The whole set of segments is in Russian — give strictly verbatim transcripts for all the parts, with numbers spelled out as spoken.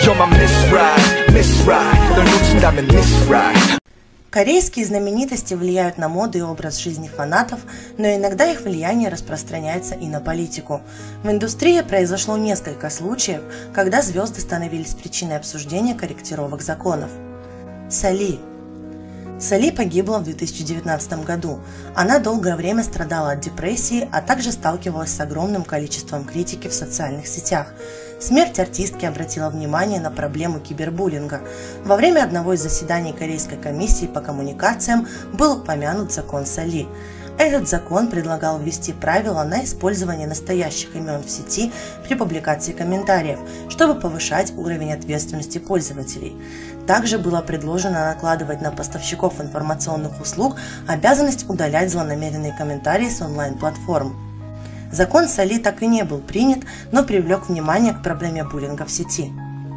You're my Miss Right, Miss Right. 널 놓친다면 Miss Right. Корейские знаменитости влияют на моду и образ жизни фанатов, но иногда их влияние распространяется и на политику. В индустрии произошло несколько случаев, когда звезды становились причиной обсуждения корректировок законов. Соли. Соли погибла в две тысячи девятнадцатом году. Она долгое время страдала от депрессии, а также сталкивалась с огромным количеством критики в социальных сетях. Смерть артистки обратила внимание на проблему кибербуллинга. Во время одного из заседаний Корейской комиссии по коммуникациям был упомянут закон Соли. Этот закон предлагал ввести правила на использование настоящих имен в сети при публикации комментариев, чтобы повышать уровень ответственности пользователей. Также было предложено накладывать на поставщиков информационных услуг обязанность удалять злонамеренные комментарии с онлайн-платформ. Закон Соли так и не был принят, но привлек внимание к проблеме буллинга в сети.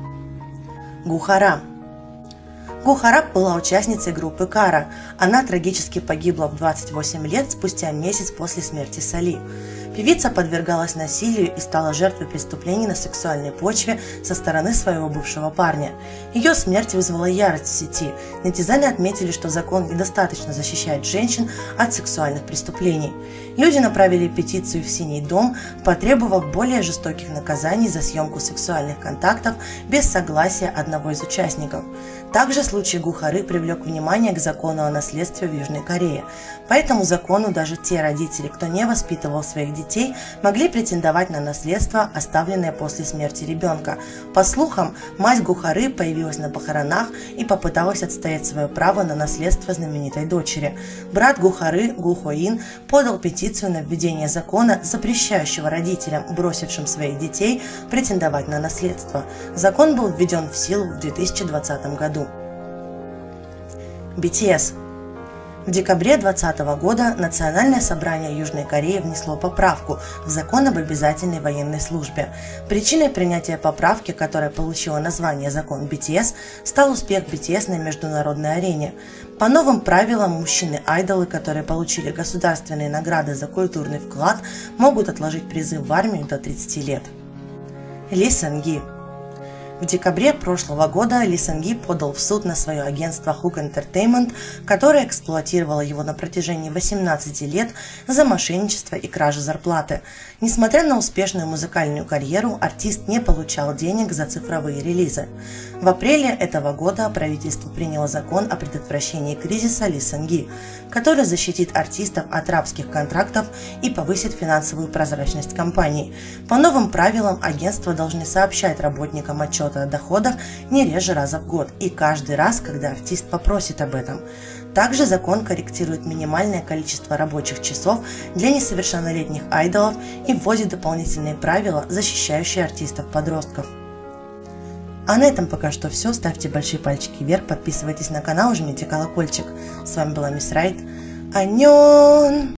Gu Hara. Gu Hara была участницей группы Кара. Она трагически погибла в двадцать восемь лет спустя месяц после смерти Соли. Певица подвергалась насилию и стала жертвой преступлений на сексуальной почве со стороны своего бывшего парня. Ее смерть вызвала ярость в сети. Нетизаны отметили, что закон недостаточно защищает женщин от сексуальных преступлений. Люди направили петицию в Синий дом, потребовав более жестоких наказаний за съемку сексуальных контактов без согласия одного из участников. Также случай Гу Хары привлек внимание к закону о наследстве в Южной Корее. По этому закону даже те родители, кто не воспитывал своих детей, могли претендовать на наследство, оставленное после смерти ребенка. По слухам, мать Гу Хары появилась на похоронах и попыталась отстоять свое право на наследство знаменитой дочери. Брат Гу Хары, Гу Хоин, подал петицию на введение закона, запрещающего родителям, бросившим своих детей, претендовать на наследство. Закон был введен в силу в две тысячи двадцатом году. би ти эс. В декабре две тысячи двадцатого года Национальное собрание Южной Кореи внесло поправку в закон об обязательной военной службе. Причиной принятия поправки, которая получила название «Закон би ти эс», стал успех би ти эс на международной арене. По новым правилам, мужчины-айдолы, которые получили государственные награды за культурный вклад, могут отложить призыв в армию до тридцати лет. Ли Сэн-ги. В декабре прошлого года Ли Сэн-ги подал в суд на свое агентство Hook Entertainment, которое эксплуатировало его на протяжении восемнадцати лет за мошенничество и кражу зарплаты. Несмотря на успешную музыкальную карьеру, артист не получал денег за цифровые релизы. В апреле этого года правительство приняло закон о предотвращении кризиса Ли Сэн-ги, который защитит артистов от рабских контрактов и повысит финансовую прозрачность компаний. По новым правилам агентства должны сообщать работникам отчет о доходах не реже раза в год и каждый раз, когда артист попросит об этом. Также закон корректирует минимальное количество рабочих часов для несовершеннолетних айдолов и вводит дополнительные правила, защищающие артистов-подростков. А на этом пока что все. Ставьте большие пальчики вверх, подписывайтесь на канал, жмите колокольчик. С вами была Мисс Райт. Аньон!